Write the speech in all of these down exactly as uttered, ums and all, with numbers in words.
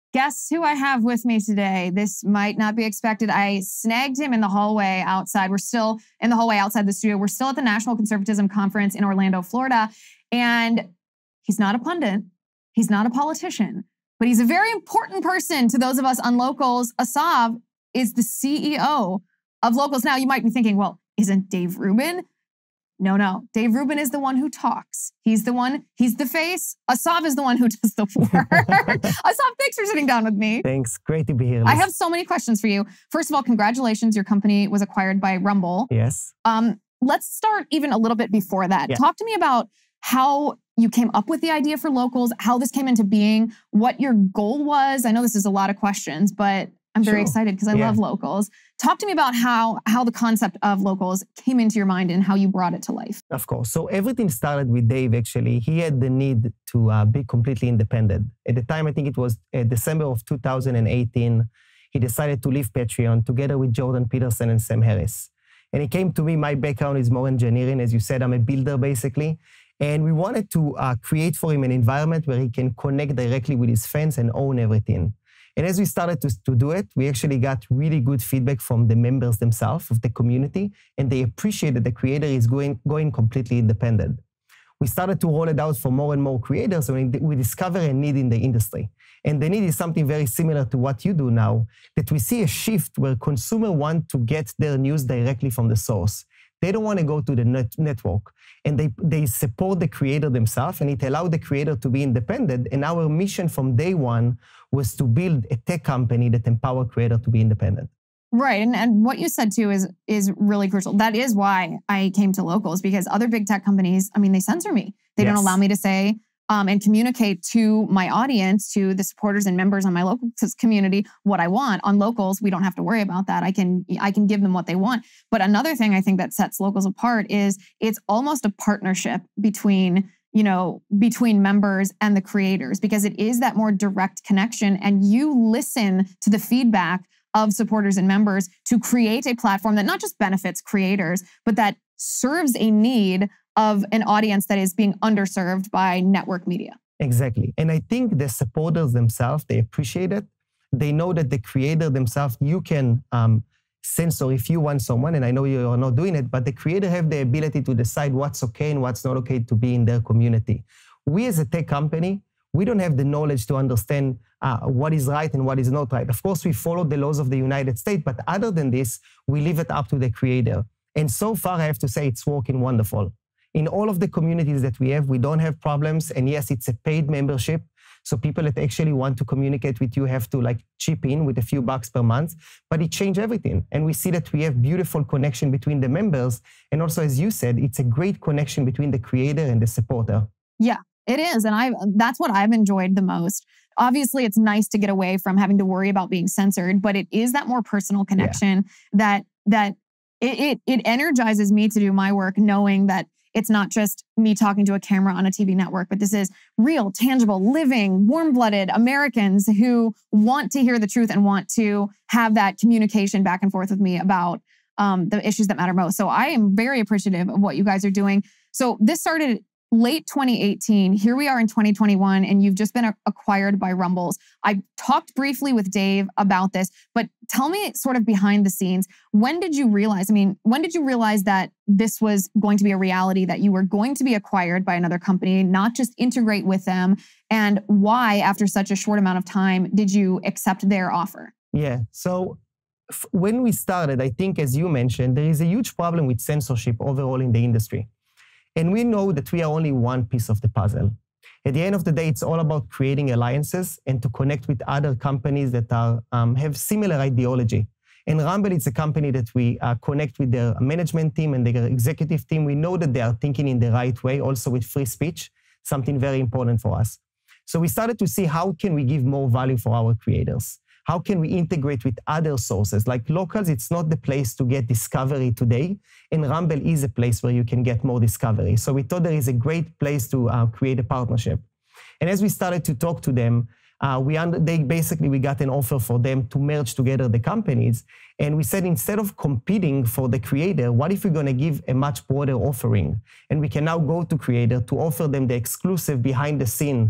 Guess who I have with me today? This might not be expected. I snagged him in the hallway outside. We're still in the hallway outside the studio. We're still at the National Conservatism Conference in Orlando, Florida. And he's not a pundit. He's not a politician. But he's a very important person to those of us on Locals. Assaf is the C E O of Locals. Now, you might be thinking, well, isn't Dave Rubin? No, no. Dave Rubin is the one who talks. He's the one, he's the face. Assaf is the one who does the work. Assaf, thanks for sitting down with me. Thanks. Great to be here, Liz. I have so many questions for you. First of all, congratulations. Your company was acquired by Rumble. Yes. Um, let's start even a little bit before that. Yeah. Talk to me about how you came up with the idea for Locals, how this came into being, what your goal was. I know this is a lot of questions, but I'm very Sure. excited because I Yeah. love Locals. Talk to me about how, how the concept of Locals came into your mind and how you brought it to life. Of course. So everything started with Dave, actually. He had the need to uh, be completely independent. At the time, I think it was uh, December of two thousand eighteen, he decided to leave Patreon together with Jordan Peterson and Sam Harris. And he came to me. My background is more engineering. As you said, I'm a builder, basically. And we wanted to uh, create for him an environment where he can connect directly with his fans and own everything. And as we started to, to do it, we actually got really good feedback from the members themselves of the community, and they appreciated the creator is going, going completely independent. We started to roll it out for more and more creators, and we discover a need in the industry. And the need is something very similar to what you do now, that we see a shift where consumers want to get their news directly from the source. They don't want to go to the net network. And they, they support the creator themselves, and it allowed the creator to be independent. And our mission from day one was to build a tech company that empower creator to be independent. Right. And, and what you said too is, is really crucial. That is why I came to Locals, because other big tech companies, I mean, they censor me. They yes. don't allow me to say um, and communicate to my audience, to the supporters and members on my Locals community, what I want. On Locals, we don't have to worry about that. I can, I can give them what they want. But another thing I think that sets Locals apart is it's almost a partnership between, you know, between members and the creators, because it is that more direct connection, and you listen to the feedback of supporters and members to create a platform that not just benefits creators, but that serves a need of an audience that is being underserved by network media. Exactly. And I think the supporters themselves, they appreciate it. They know that the creator themselves, you can um, censor if you want someone, and I know you are not doing it, but the creator have the ability to decide what's okay and what's not okay to be in their community. We as a tech company, we don't have the knowledge to understand uh, what is right and what is not right. Of course, we follow the laws of the United States, but other than this, we leave it up to the creator. And so far, I have to say it's working wonderful. In all of the communities that we have, we don't have problems. And yes, it's a paid membership. So people that actually want to communicate with you have to like chip in with a few bucks per month, but it changed everything. And we see that we have beautiful connection between the members. And also, as you said, it's a great connection between the creator and the supporter. Yeah, it is. And I that's what I've enjoyed the most. Obviously, it's nice to get away from having to worry about being censored, but it is that more personal connection yeah. that that it, it it energizes me to do my work, knowing that it's not just me talking to a camera on a T V network, but this is real, tangible, living, warm-blooded Americans who want to hear the truth and want to have that communication back and forth with me about um, the issues that matter most. So I am very appreciative of what you guys are doing. So this started late twenty eighteen. Here we are in twenty twenty-one, and you've just been acquired by Rumbles. I talked briefly with Dave about this, but tell me sort of behind the scenes, when did you realize, I mean, when did you realize that this was going to be a reality, that you were going to be acquired by another company, not just integrate with them? And why, after such a short amount of time, did you accept their offer? Yeah. So when we started, I think, as you mentioned, there is a huge problem with censorship overall in the industry. And we know that we are only one piece of the puzzle. At the end of the day, it's all about creating alliances and to connect with other companies that are um, have similar ideology. And Rumble is a company that we uh, connect with their management team and their executive team. We know that they are thinking in the right way, also with free speech, something very important for us. So we started to see how can we give more value for our creators. How can we integrate with other sources? Like Locals, it's not the place to get discovery today, and Rumble is a place where you can get more discovery. So we thought there is a great place to uh, create a partnership. And as we started to talk to them, uh, we under, they basically we got an offer for them to merge together the companies. And we said, instead of competing for the creator, what if we're going to give a much broader offering? And we can now go to creator to offer them the exclusive behind the scene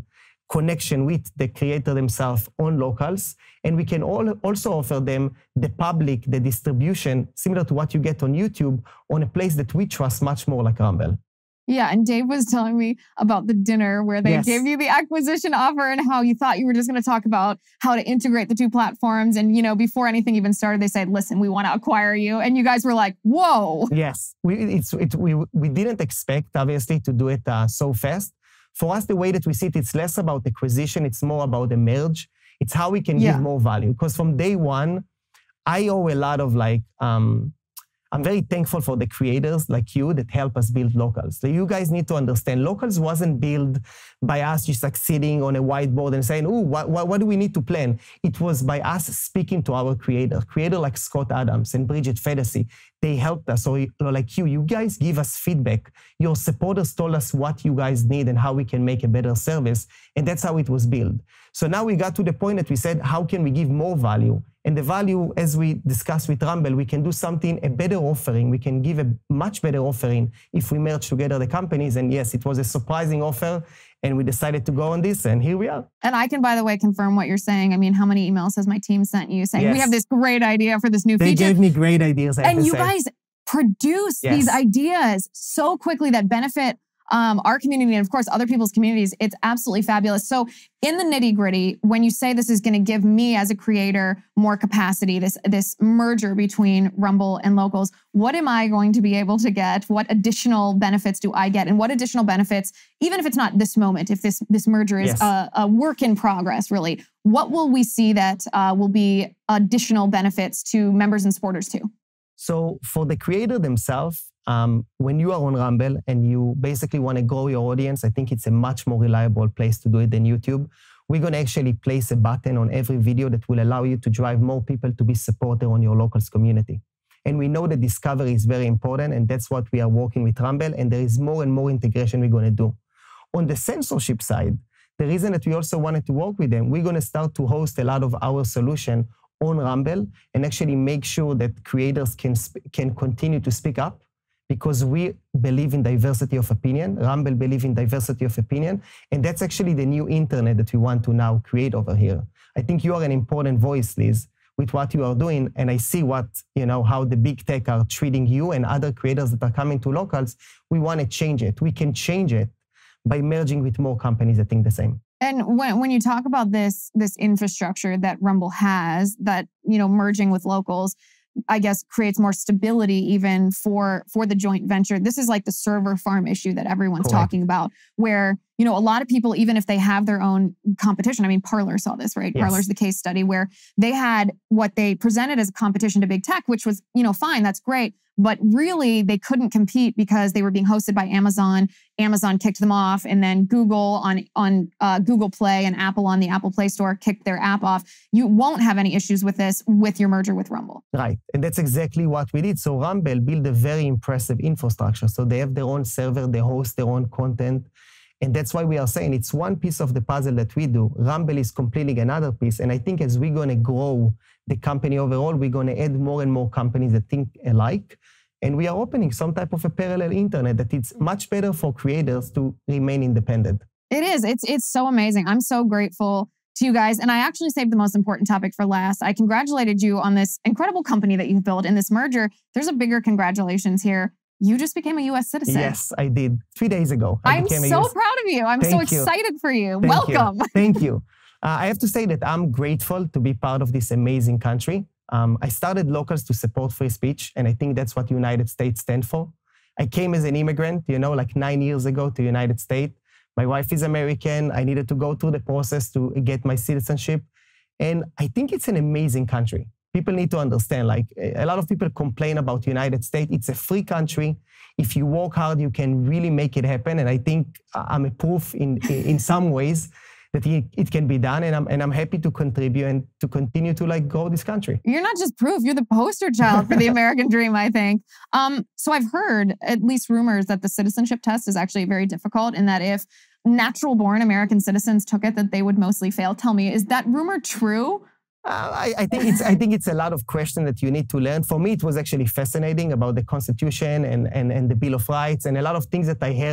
connection with the creator themselves on Locals. And we can all also offer them the public, the distribution, similar to what you get on YouTube, on a place that we trust much more like Rumble. Yeah, and Dave was telling me about the dinner where they yes. gave you the acquisition offer and how you thought you were just going to talk about how to integrate the two platforms. And, you know, before anything even started, they said, listen, we want to acquire you. And you guys were like, whoa. Yes, we, it's, it, we, we didn't expect, obviously, to do it uh, so fast. For us, the way that we see it, it's less about acquisition. It's more about the merge. It's how we can yeah. give more value. Because from day one, I owe a lot of like... Um, I'm very thankful for the creators like you that help us build Locals. So you guys need to understand, Locals wasn't built by us just like sitting on a whiteboard and saying, oh, what, what, what do we need to plan? It was by us speaking to our creators. Creators like Scott Adams and Bridget Fedesi, they helped us. So like you, you guys give us feedback. Your supporters told us what you guys need and how we can make a better service. And that's how it was built. So now we got to the point that we said, how can we give more value? And the value, as we discussed with Rumble, we can do something, a better offering. We can give a much better offering if we merge together the companies. And yes, it was a surprising offer. And we decided to go on this, and here we are. And I can, by the way, confirm what you're saying. I mean, how many emails has my team sent you saying, yes. we have this great idea for this new they feature? They gave me great ideas, I And you say. guys produce yes. these ideas so quickly that benefit Um, our community and, of course, other people's communities. It's absolutely fabulous. So in the nitty gritty, when you say this is going to give me as a creator more capacity, this, this merger between Rumble and Locals, what am I going to be able to get? What additional benefits do I get? And what additional benefits, even if it's not this moment, if this, this merger is yes. a, a work in progress, really, what will we see that uh, will be additional benefits to members and supporters too? So for the creator themselves, um, when you are on Rumble and you basically want to grow your audience, I think it's a much more reliable place to do it than YouTube. We're going to actually place a button on every video that will allow you to drive more people to be supported on your Locals community. And we know that discovery is very important, and that's what we are working with Rumble, and there is more and more integration we're going to do. On the censorship side, the reason that we also wanted to work with them, we're going to start to host a lot of our solution on Rumble and actually make sure that creators can, can continue to speak up, because we believe in diversity of opinion. Rumble believes in diversity of opinion. And that's actually the new internet that we want to now create over here. I think you are an important voice, Liz, with what you are doing. And I see what, you know, how the big tech are treating you and other creators that are coming to Locals. We want to change it. We can change it by merging with more companies that think the same. And when, when you talk about this, this infrastructure that Rumble has, that, you know, merging with Locals, I guess, creates more stability even for, for the joint venture. This is like the server farm issue that everyone's Correct. talking about, where, you know, a lot of people, even if they have their own competition, I mean, Parler saw this, right? Yes. Parler's the case study where they had what they presented as a competition to big tech, which was, you know, fine, that's great. But really, they couldn't compete because they were being hosted by Amazon. Amazon kicked them off, and then Google on, on uh, Google Play and Apple on the Apple Play Store kicked their app off. You won't have any issues with this with your merger with Rumble. Right, and that's exactly what we did. So Rumble built a very impressive infrastructure. So they have their own server, they host their own content. And that's why we are saying it's one piece of the puzzle that we do. Rumble is completing another piece. And I think as we're going to grow the company overall, we're going to add more and more companies that think alike. And we are opening some type of a parallel internet that it's much better for creators to remain independent. It is. It's, it's so amazing. I'm so grateful to you guys. And I actually saved the most important topic for last. I congratulated you on this incredible company that you've built in this merger. There's a bigger congratulations here. You just became a U S citizen. Yes, I did. Three days ago. I I'm so U S proud of you. I'm Thank so excited you. for you. Thank Welcome. You. Thank you. Uh, I have to say that I'm grateful to be part of this amazing country. Um, I started Locals to support free speech, and I think that's what United States stand for. I came as an immigrant, you know, like nine years ago to United States. My wife is American. I needed to go through the process to get my citizenship. And I think it's an amazing country. People need to understand, like a lot of people complain about United States. It's a free country. If you work hard, you can really make it happen. And I think I'm a proof in, in some ways that it, it can be done. And I'm, and I'm happy to contribute and to continue to like grow this country. You're not just proof, you're the poster child for the American dream, I think. Um, so I've heard, at least rumors, that the citizenship test is actually very difficult, and that if natural born American citizens took it, that they would mostly fail. Tell me, is that rumor true? Uh, I, I think it's I think it's a lot of questions that you need to learn. For me, it was actually fascinating about the Constitution and, and, and the Bill of Rights and a lot of things that I heard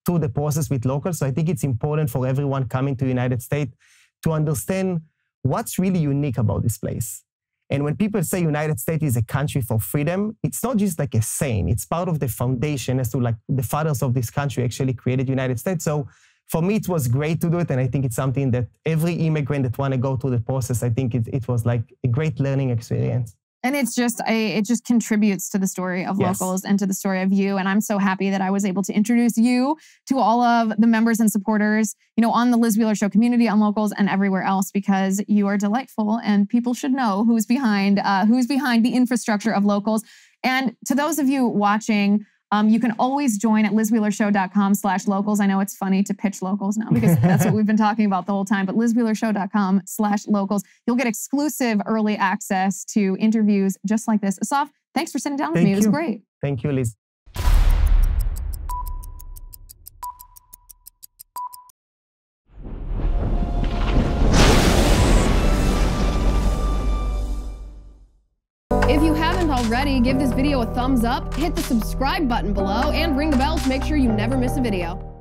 through the process with locals. So I think it's important for everyone coming to the United States to understand what's really unique about this place. And when people say United States is a country for freedom, it's not just like a saying. It's part of the foundation as to like the fathers of this country actually created United States. So for me, it was great to do it. And I think it's something that every immigrant that want to go through the process, I think it, it was like a great learning experience. And it's just, a, it just contributes to the story of Yes. Locals and to the story of you. And I'm so happy that I was able to introduce you to all of the members and supporters, you know, on the Liz Wheeler Show community, on Locals and everywhere else, because you are delightful and people should know who's behind, uh, who's behind the infrastructure of Locals. And to those of you watching, Um, you can always join at liz wheeler show dot com slash locals. I know it's funny to pitch Locals now because that's what we've been talking about the whole time, but liz wheeler show dot com slash locals. You'll get exclusive early access to interviews just like this. Assaf, thanks for sitting down with Thank me. It was you. great. Thank you, Liz. If you haven't already, give this video a thumbs up, hit the subscribe button below, and ring the bell to make sure you never miss a video.